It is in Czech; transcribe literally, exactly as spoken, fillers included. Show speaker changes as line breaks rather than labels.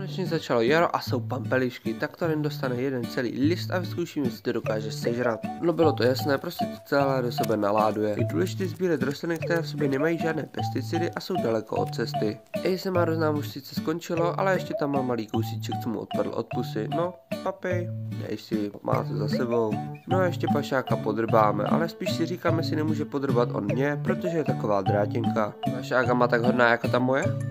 Konečně začalo jaro a jsou pampelišky, tak to jen dostane jeden celý list a vyzkouším, jestli to dokáže sežrat. No bylo to jasné, prostě to celé do sebe naláduje. Je důležité sbírat rostliny, které v sobě nemají žádné pesticidy a jsou daleko od cesty. A S M R nám už sice skončilo, ale ještě tam mám malý kousíček, co mu odpadl od pusy. No, papi, dej si, má to za sebou. No a ještě pašáka podrbáme, ale spíš si říkáme, si nemůže podrbat on mě, protože je taková drátěnka. Pašáka má tak hodná jako ta moje?